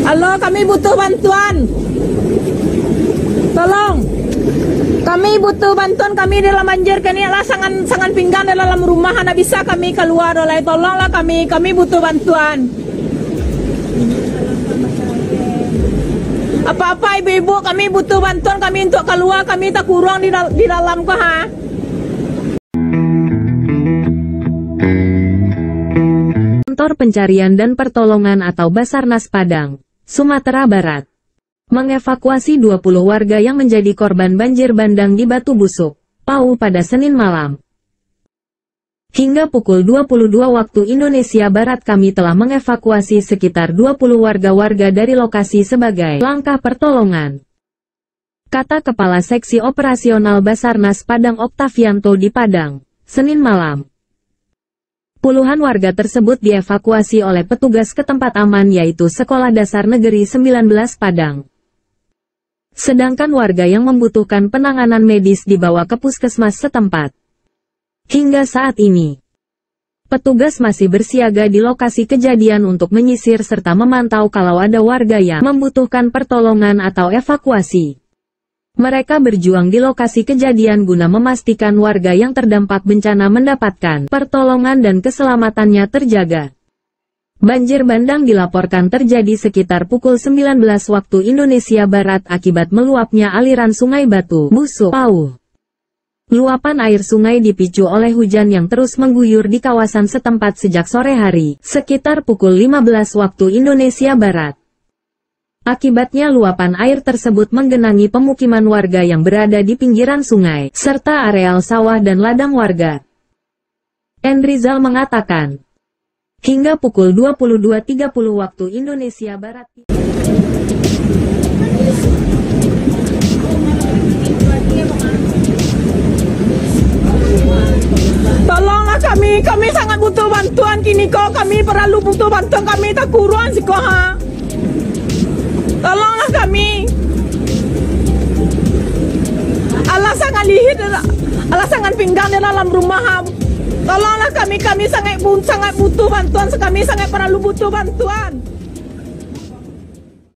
Halo, kami butuh bantuan. Tolong. Kami butuh bantuan, kami dalam banjir. Kami lah sangat pinggang dalam rumah. Tidak bisa kami keluar. Tolonglah kami butuh bantuan. Apa-apa ibu-ibu, kami butuh bantuan. Kami untuk keluar. Kami tak kurang di dalam kah? Ha? Kantor Pencarian dan Pertolongan atau Basarnas Padang, Sumatera Barat, mengevakuasi 20 warga yang menjadi korban banjir bandang di Batu Busuk, Pau pada Senin malam. Hingga pukul 22 waktu Indonesia Barat kami telah mengevakuasi sekitar 20 warga-warga dari lokasi sebagai langkah pertolongan, kata Kepala Seksi Operasional Basarnas Padang Oktavianto di Padang, Senin malam. Puluhan warga tersebut dievakuasi oleh petugas ke tempat aman yaitu Sekolah Dasar Negeri 19 Padang. Sedangkan warga yang membutuhkan penanganan medis dibawa ke puskesmas setempat. Hingga saat ini, petugas masih bersiaga di lokasi kejadian untuk menyisir serta memantau kalau ada warga yang membutuhkan pertolongan atau evakuasi. Mereka berjuang di lokasi kejadian guna memastikan warga yang terdampak bencana mendapatkan pertolongan dan keselamatannya terjaga. Banjir bandang dilaporkan terjadi sekitar pukul 19 waktu Indonesia Barat akibat meluapnya aliran Sungai Batu Busuk, Pau. Luapan air sungai dipicu oleh hujan yang terus mengguyur di kawasan setempat sejak sore hari, sekitar pukul 15 waktu Indonesia Barat. Akibatnya luapan air tersebut menggenangi pemukiman warga yang berada di pinggiran sungai, serta areal sawah dan ladang warga. Enrizal mengatakan, hingga pukul 22.30 waktu Indonesia Barat. Tolonglah kami sangat butuh bantuan kini kok. Kami perlu butuh bantuan, kami tak kurang sih kok. Ha? Tolonglah kami. Allah sangat lihit, Allah sangat pinggang di dalam rumah. Tolonglah kami sangat butuh bantuan, kami sangat perlu butuh bantuan.